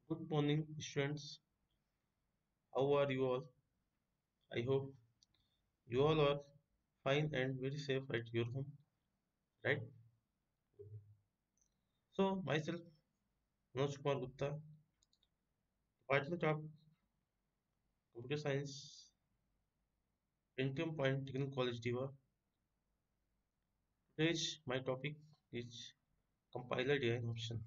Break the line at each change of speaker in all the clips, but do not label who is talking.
Good morning, students. How are you all? I hope you all are fine and very safe at your home, right? So, myself, Manoj Kumar Gupta, Department of Computer Science, Pentium Point Technical College, Diva. Today's my topic is compiler design option.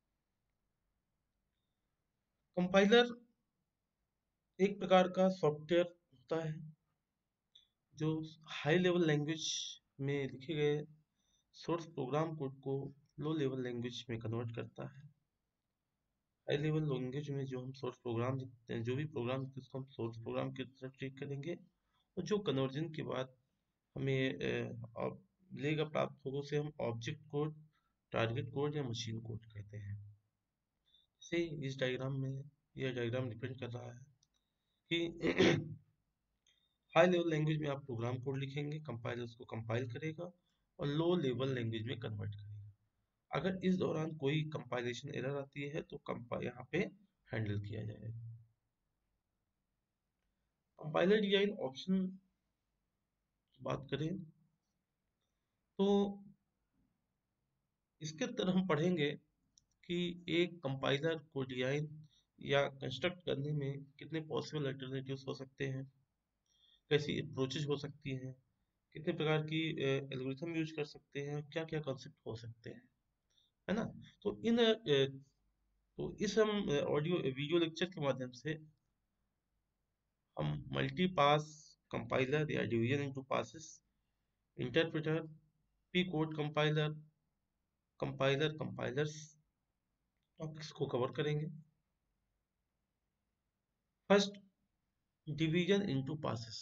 Compiler एक प्रकार का software होता है जो high level language में लिखे गए source program code को लो लेवल लैंग्वेज में कन्वर्ट करता है। हाई लेवल लैंग्वेज में जो हम सोर्स प्रोग्राम लिखते हैं, जो भी प्रोग्राम लिखते हैं उसको हम सोर्स प्रोग्राम की तरह ट्रीट करेंगे और जो कन्वर्जन के बाद हमें मिलेगा प्राप्त होगा उसे हम ऑब्जेक्ट कोड, टारगेट कोड या मशीन कोड कहते हैं। से इस डायग्राम में यह डायग्राम डिपेंड कर रहा है कि हाई लेवल लैंग्वेज में आप प्रोग्राम कोड लिखेंगे, कंपाइलर उसको कंपाइल करेगा और लो लेवल लैंग्वेज में कन्वर्ट करेगा। अगर इस दौरान कोई कंपाइलेशन एरर आती है तो यहाँ पे हैंडल किया जाएगा। कंपाइलर डिजाइन ऑप्शन की बात करें तो इसके अंदर हम पढ़ेंगे कि एक कंपाइलर को डिजाइन या कंस्ट्रक्ट करने में कितने पॉसिबल अल्टरनेटिव्स हो सकते हैं, कैसी अप्रोचेज हो सकती हैं, कितने प्रकार की एल्गोरिथम यूज कर सकते हैं, क्या क्या कॉन्सेप्ट हो सकते हैं, है ना। तो इस हम ऑडियो वीडियो लेक्चर के माध्यम से हम मल्टी पास कंपाइलर या division into passes, interpreter, P code compiler, compilers topics को कवर करेंगे। First, division into passes.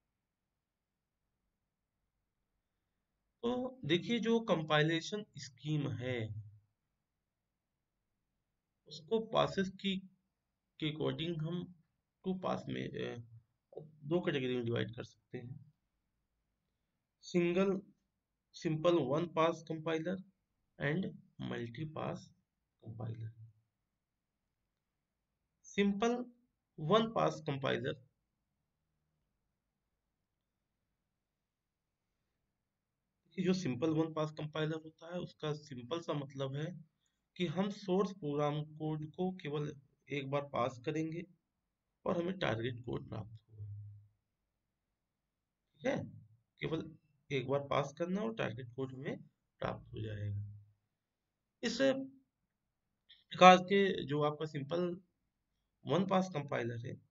तो देखिए, जो कंपाइलेशन स्कीम है उसको पासेस की के अकॉर्डिंग हम टू पास में दो कैटेगरी में डिवाइड कर सकते हैं। Single simple one pass compiler and multi pass compiler. Simple one pass compiler जो सिंपल वन पास कंपाइलर होता है उसका सिंपल सा मतलब है कि हम सोर्स प्रोग्राम कोड को केवल एक बार पास करेंगे और हमें टारगेट कोड प्राप्त होगा। ठीक है, केवल एक बार पास करना और टारगेट कोड हमें प्राप्त हो जाएगा। इस प्रकार के जो आपका सिंपल वन पास कंपाइलर है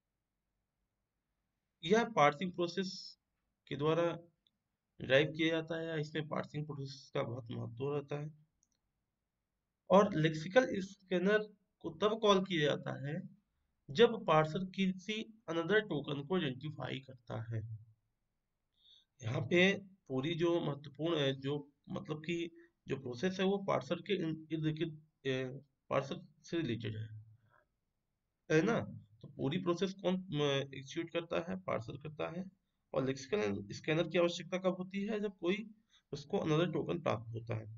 यह पार्सिंग प्रोसेस के द्वारा ड्राइव किया जाता है, इसमें पार्सिंग प्रोसेस का बहुत महत्व रहता है। और लेक्सिकल स्कैनर को तब कॉल किया जाता है जब पार्सर किसी अनदर टोकन को आइडेंटिफाई करता है। यहाँ पे पूरी जो महत्वपूर्ण है, जो मतलब कि जो प्रोसेस है वो पार्सर के इर्द गिर्द पार्सर से रिलेटेड है ना। तो पूरी प्रोसेस कौन एग्जीक्यूट करता है? पार्सर करता है। और लेक्सिकल स्कैनर की आवश्यकता कब होती है? जब कोई उसको अनदर टोकन प्राप्त होता है।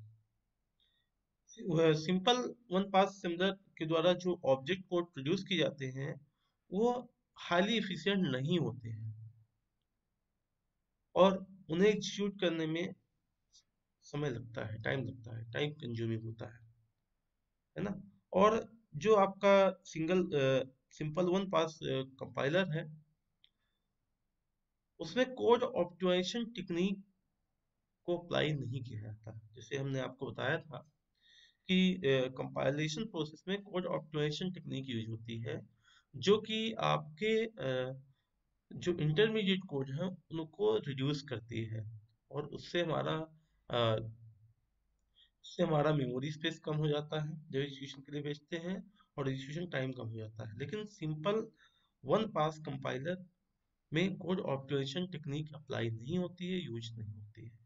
सिंपल वन पास सिमिलर के द्वारा जो ऑब्जेक्ट कोड प्रोड्यूस किए जाते हैं वो हाईली एफिशिएंट नहीं होते हैं और उन्हें एग्जीक्यूट करने में समय लगता है, टाइम लगता है, टाइम कंज्यूमिंग होता है ना। और जो आपका सिंपल वन पास कंपाइलर है उसमें कोड ऑप्टिमाइजेशन टेक्निक को अप्लाई नहीं किया जाता। जैसे हमने आपको बताया था कि कंपाइलेशन प्रोसेस में कोड ऑप्टिमाइजेशन टेक्निक यूज होती है जो कि आपके जो इंटरमीडिएट कोड है उनको रिड्यूस करती है और उससे हमारा मेमोरी स्पेस कम हो जाता है जब एग्जीक्यूशन के लिए भेजते हैं और एग्जीक्यूशन टाइम कम हो जाता है। लेकिन सिंपल वन पास कंपाइलर में कोड ऑप्टिमाइजेशन टेक्निक अप्लाई नहीं होती है, यूज नहीं होती है।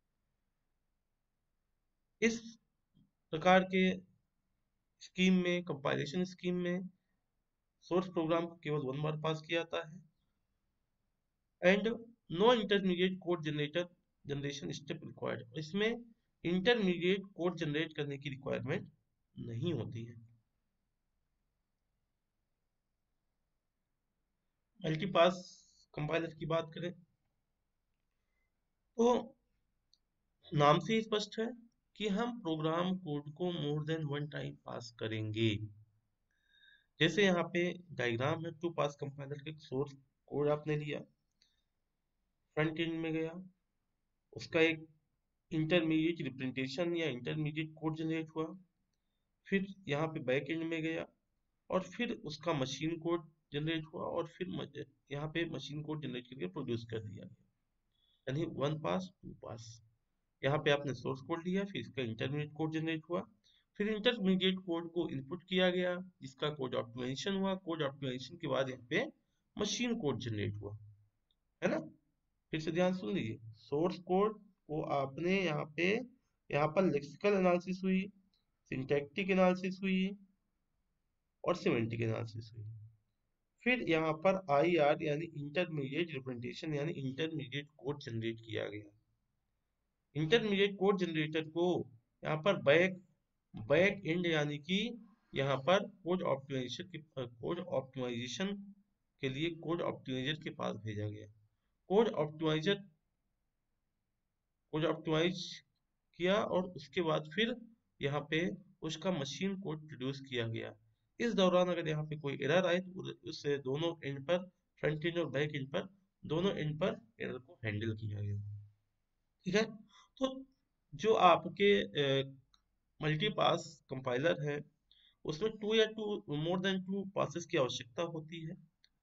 इस प्रकार के स्कीम में, कंपाइलेशन स्कीम में सोर्स प्रोग्राम को केवल वन बार पास किया जाता है and no intermediate code generation step required. इसमें इंटरमीडिएट कोड जनरेट करने की रिक्वायरमेंट नहीं होती है। मल्टीपास कंपाइलर की बात करें तो नाम से ही स्पष्ट है कि हम प्रोग्राम कोड को more than one time pass करेंगे। जैसे यहाँ पे डायग्राम है, टू पास कंपाइलर के सोर्स कोड आपने लिया, फ्रंट एंड में गया, उसका एक इंटरमीडिएट रिप्रेजेंटेशन या इंटरमीडिएट कोड जनरेट हुआ, फिर यहाँ पे बैक एंड में गया और फिर उसका मशीन कोड जनरेट हुआ और फिर यहाँ पे मशीन कोड जनरेट करके प्रोड्यूस कर दिया गया, यानी वन पास टू पास। यहाँ पे आपने सोर्स कोड लिया, फिर इसका इंटरमीडिएट कोड जनरेट हुआ, फिर इंटरमीडिएट कोड को इनपुट किया गया जिसका कोड ऑप्टिमाइजेशन हुआ, कोड ऑप्टिमाइजेशन के बाद यहाँ पे मशीन कोड जनरेट हुआ, है ना। फिर से ध्यान सुन लीजिए, सोर्स कोड को आपने यहाँ पर लेक्सिकल एनालिसिस हुई, सिंटैक्टिक एनालिसिस हुई और सिमेंटिक एनालिसिस हुई। फिर यहाँ पर आईआर यानी इंटरमीडिएट रिप्रेजेंटेशन यानी इंटरमीडिएट कोड जनरेट किया गया। इंटरमीडिएट कोड जनरेटर को यहाँ पर बैक एंड यानी कि यहाँ पर कोड ऑप्टिमाइजेशन के लिए कोड ऑप्टिमाइजर के पास भेजा गया। कोड ऑप्टिमाइज किया और उसके बाद फिर यहाँ पे उसका मशीन कोड प्रोड्यूस किया गया। इस दौरान अगर यहाँ पे कोई एरर आए तो उससे दोनों एंड पर, फ्रंट एंड और बैक एंड पर, दोनों एंड पर एरर को हैंडल किया गया। ठीक है, तो जो आपके मल्टीपास कंपाइलर है उसमें मोर देन टू पासेस की आवश्यकता होती है।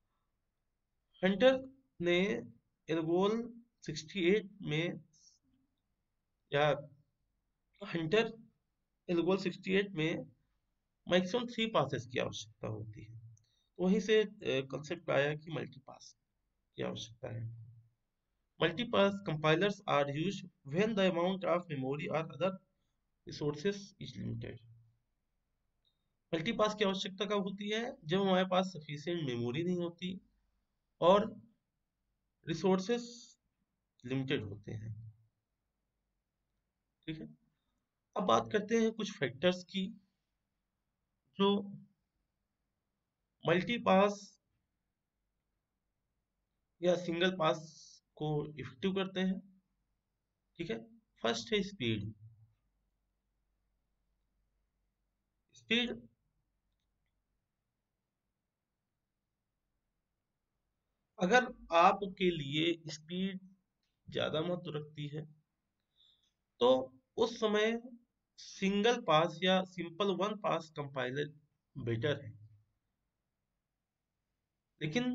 हंटर ने एल्गोल 68 में या हंटर एल्गोल 68 में मैक्सिमम 3 पासेस की आवश्यकता होती है, तो वहीं से कंसेप्ट आया कि मल्टीपास की आवश्यकता है। Multipass compilers are used when the amount of memory or other resources is limited। Multipass की आवश्यकता कब होती है? जब हमारे पास सफिशिएंट मेमोरी नहीं होती और रिसोर्सेस लिमिटेड होते हैं। ठीक है, अब बात करते हैं कुछ फैक्टर्स की जो मल्टीपास या सिंगल पास को इफेक्टिव करते हैं। ठीक है, फर्स्ट है स्पीड। स्पीड अगर आपके लिए स्पीड ज्यादा महत्व रखती है तो उस समय सिंगल पास या simple one pass compiler better है। लेकिन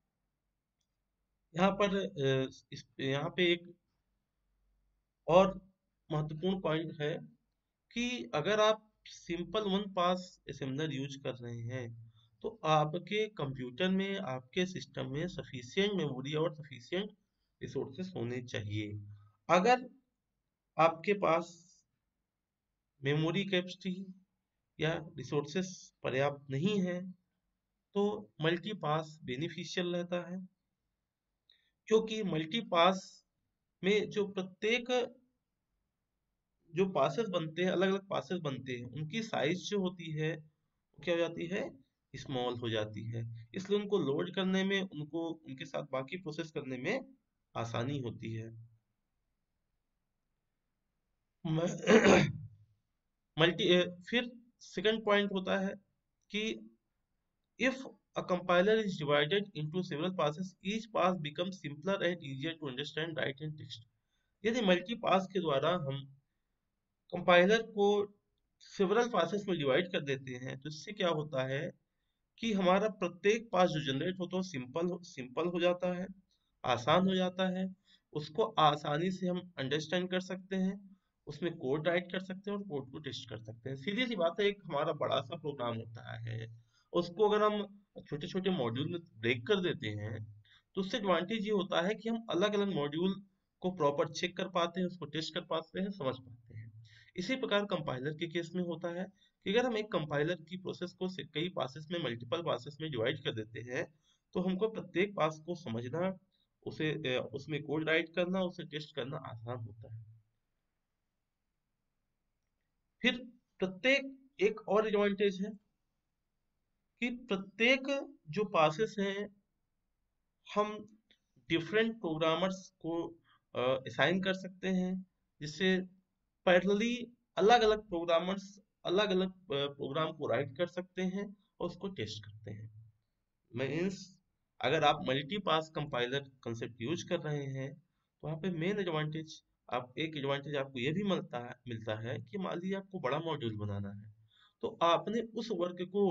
यहाँ पे एक और महत्वपूर्ण पॉइंट है कि अगर आप simple one pass assembler use कर रहे हैं तो आपके कंप्यूटर में, आपके सिस्टम में सफिशिएंट मेमोरी और सफिशिएंट रिसोर्सेस होने चाहिए। अगर आपके पास मेमोरी कैपेसिटी या रिसोर्सेस पर्याप्त नहीं है तो मल्टीपास बेनिफिशियल रहता है, क्योंकि मल्टीपास में जो पासेस बनते हैं, अलग अलग पासेस बनते हैं, उनकी साइज जो होती है वो क्या हो जाती है, स्मॉल हो जाती है। इसलिए उनको लोड करने में, उनको उनके साथ बाकी प्रोसेस करने में आसानी होती है। मल्टी फिर सेकंड पॉइंट होता है कि if a compiler is divided into several passes, each pass becomes simpler and easier to understand, write and text। यदि मल्टी पास के द्वारा हम कंपाइलर को सेवरल पासेस में डिवाइड कर देते हैं तो इससे क्या होता है कि हमारा प्रत्येक पास जो जनरेट होता है सिंपल हो जाता है, आसान हो जाता है, उसको आसानी से हम अंडरस्टैंड कर सकते हैं, उसमें कोड राइट कर सकते हैं और कोड को टेस्ट कर सकते हैं। सीधी सी बात है, एक हमारा बड़ा सा प्रोग्राम होता है, उसको अगर हम छोटे छोटे मॉड्यूल में ब्रेक कर देते हैं तो उससे एडवांटेज ये होता है कि हम अलग अलग मॉड्यूल को प्रॉपर चेक कर पाते हैं, उसको टेस्ट कर पाते हैं, समझ पाते हैं। इसी प्रकार कंपाइलर के केस में होता है कि अगर हम एक कंपाइलर की प्रोसेस को कई पासेस में, मल्टीपल पासेस में डिवाइड कर देते हैं तो हमको प्रत्येक पास को समझना, उसमें कोड राइट करना, उसे टेस्ट करना आसान होता है। फिर प्रत्येक एक और एडवांटेज है कि प्रत्येक जो पासेस हैं हम डिफरेंट प्रोग्रामर्स को असाइन कर सकते हैं, जिससे पैरेलली अलग अलग प्रोग्रामर्स अलग अलग प्रोग्राम को राइट कर सकते हैं और उसको टेस्ट करते हैं। मीन्स अगर आप multi pass compiler concept use कर रहे हैं तो वहाँ पे मेन एडवांटेज, आप एक एडवांटेज आपको ये भी मिलता है कि मान लीजिए आपको बड़ा मॉड्यूल बनाना है, तो आपने उस वर्क को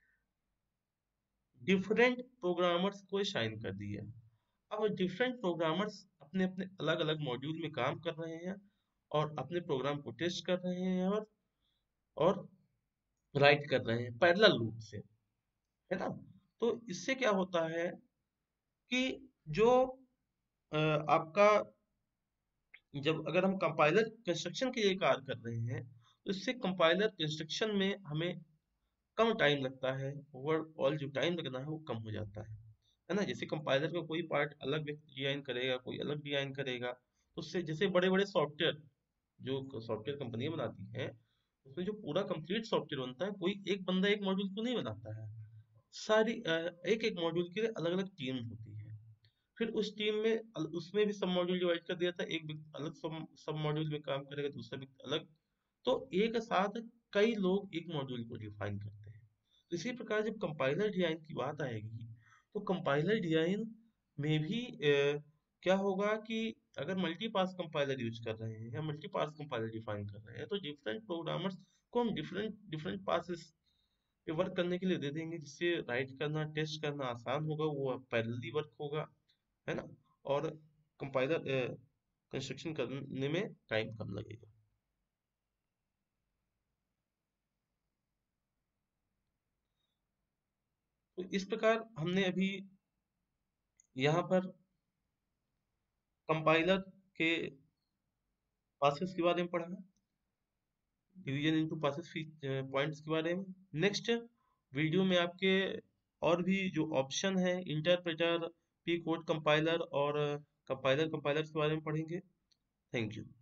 डिफरेंट प्रोग्रामर्स को असाइन कर दिया। अब डिफरेंट प्रोग्रामर्स अपने अपने अलग अलग मॉड्यूल में काम कर रहे हैं और अपने प्रोग्राम को टेस्ट कर रहे हैं और राइट कर रहे हैं पैरेलल रूप से, है ना। तो इससे क्या होता है कि जो आपका, जब अगर हम कंपाइलर कंस्ट्रक्शन के लिए कार्य कर रहे हैं तो इससे कंपाइलर कंस्ट्रक्शन में हमें कम टाइम लगता है, ओवरऑल जो टाइम लगना है वो कम हो जाता है ना। जैसे कंपाइलर का कोई पार्ट अलग व्यक्ति डिजाइन करेगा, कोई अलग डिजाइन करेगा, तो उससे जैसे बड़े बड़े सॉफ्टवेयर जो सॉफ्टवेयर कंपनियां बनाती हैं, उसमें जो पूरा कंप्लीट सॉफ्टवेयर बनता है, कोई एक बंदा एक मॉड्यूल को नहीं बनाता है। सारी एक एक मॉड्यूल के लिए अलग अलग टीम होती है। फिर उस टीम में उसमें भी सब मॉड्यूल डिवाइड कर दिया था, एक व्यक्ति अलग सब सब मॉड्यूल में काम करेगा, दूसरा व्यक्ति अलग। तो एक साथ कई लोग एक मॉड्यूल को डिफाइन करते हैं। तो इसी प्रकार जब कंपाइलर डिजाइन की बात आएगी, तो कंपाइलर डिजाइन में भी क्या होगा कि अगर मल्टी पास कंपाइलर यूज कर रहे हैं या मल्टी पास कंपाइलर डिफाइन कर रहे हैं, तो डिफरेंट प्रोग्रामर्स को हम डिफरेंट डिफरेंट पासेस पे वर्क करने के लिए दे देंगे, जिससे राइट करना टेस्ट करना आसान होगा, वो पैरेलली वर्क होगा, है ना। और कंपाइलर कंस्ट्रक्शन करने में टाइम कम लगेगा। तो इस प्रकार हमने अभी यहाँ पर कंपाइलर के पासेस के बारे में पढ़ा, डिवीजन इनटू पासेस पॉइंट्स के बारे में। नेक्स्ट वीडियो में आपके और भी जो ऑप्शन है, इंटरप्रेटर, पी कोड कंपाइलर और कंपाइलर कंपाइलर्स के बारे में पढ़ेंगे। Thank you.